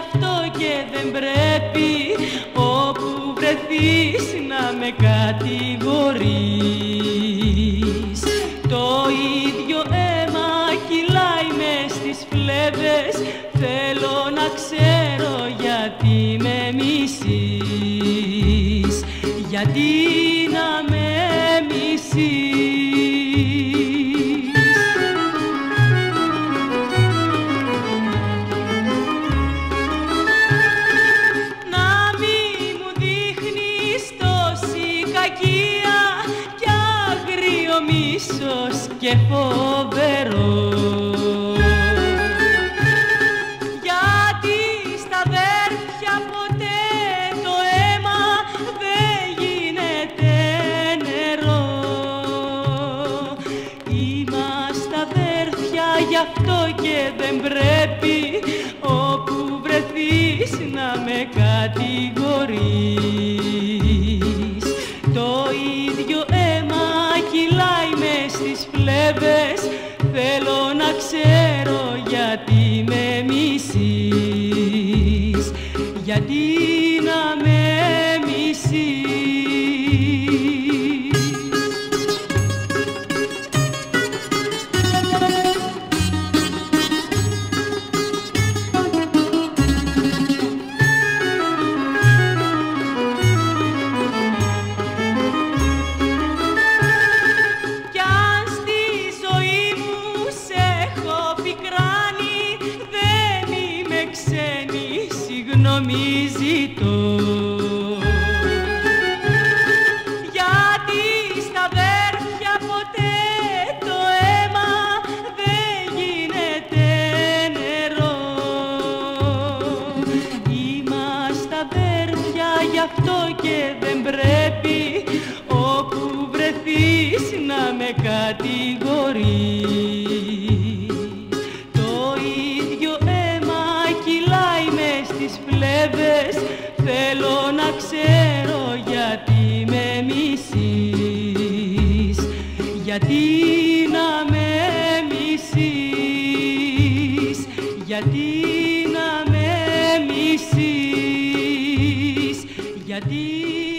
αυτό και δεν πρέπει όπου βρεθείς να με κατηγορείς. Το ίδιο αίμα κυλάει μες στις φλέβες, θέλω να ξέρω γιατί με μισείς, γιατί να με μισείς. Να μη μου δείχνεις τόση κακία κι άγριο μίσος και φοβερό, γιατί στα αδέρφια ποτέ το αίμα δεν γίνεται νερό. Είμαστε αδέρφια γι' αυτό και δεν πρέπει όπου βρεθείς να με κατηγορείς. Το ίδιο αίμα κυλάει μες στις φλέβες, θέλω να ξέρω γιατί με μισείς, γιατί να με μισείς. Κι αν στη ζωή μου σε έχω πικράνει, δεν είμαι ξένη, συγγνώμη ζητώ. Γιατί στα αδέρφια ποτέ το αίμα δεν γίνεται νερό. Είμαστε αδέρφια γι' αυτό και δεν πρέπει όπου βρεθείς να με κατηγορείς. Το ίδιο αίμα κυλάει μες στις φλέβες, θέλω να ξέρω γιατί με μισείς, γιατί να με μισείς, γιατί να με μισείς, γιατί